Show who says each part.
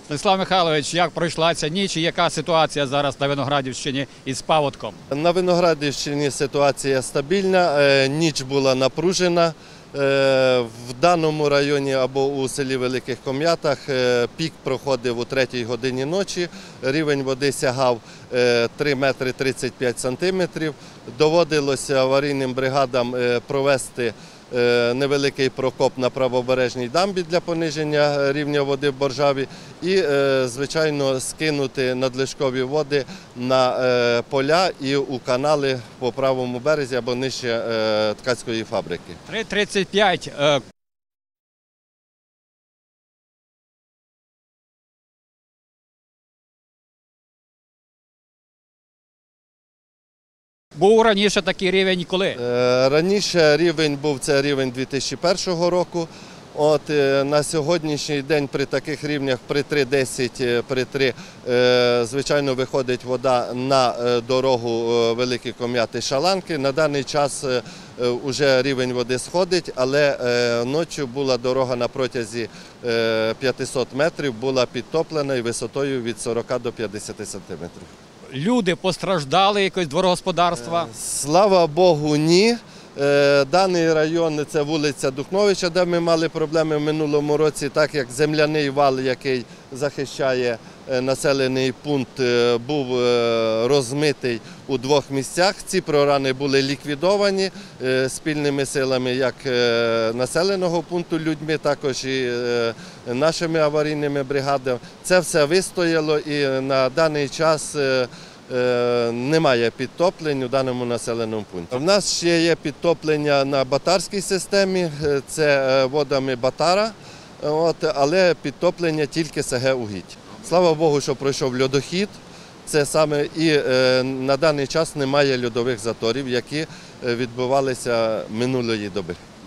Speaker 1: Станіслав Михайлович, як пройшла ця ніч і яка ситуація зараз на Виноградівщині із паводком?
Speaker 2: На Виноградівщині ситуація стабільна, ніч була напружена. В даному районі або у селі Великих Ком'ятах пік проходив у 3-й годині ночі, рівень води сягав 3 метри 35 сантиметрів. Доводилося аварійним бригадам провести невеликий прокоп на правобережній дамбі для пониження рівня води в Боржаві і, звичайно, скинути надлишкові води на поля і у канали по правому березі або нижче ткацької фабрики.
Speaker 1: 3,35. Був раніше такий рівень коли?
Speaker 2: Раніше рівень був, це рівень 2001 року. На сьогоднішній день при таких рівнях, при 3,10, при 3, звичайно, виходить вода на дорогу Великі Ком'яти-Шаланки. На даний час вже рівень води сходить, але ночі була дорога на протязі 500 метрів, була підтоплена і висотою від 40 до 50 сантиметрів.
Speaker 1: Люди постраждали, якось дворогосподарства?
Speaker 2: Слава Богу, ні. Даний район – це вулиця Духновича, де ми мали проблеми в минулому році, так як земляний вал, який захищає населений пункт, був розмитий у 2 місцях. Ці прорани були ліквідовані спільними силами як населеного пункту людьми, також і нашими аварійними бригадами. Це все вистояло і на даний час немає підтоплень у даному населеному пункті. У нас ще є підтоплення на Батарській системі, це водами Батара, але підтоплення тільки СГ-Угідь. Слава Богу, що пройшов льодохід, це саме і на даний час немає льодових заторів, які відбувалися минулої доби.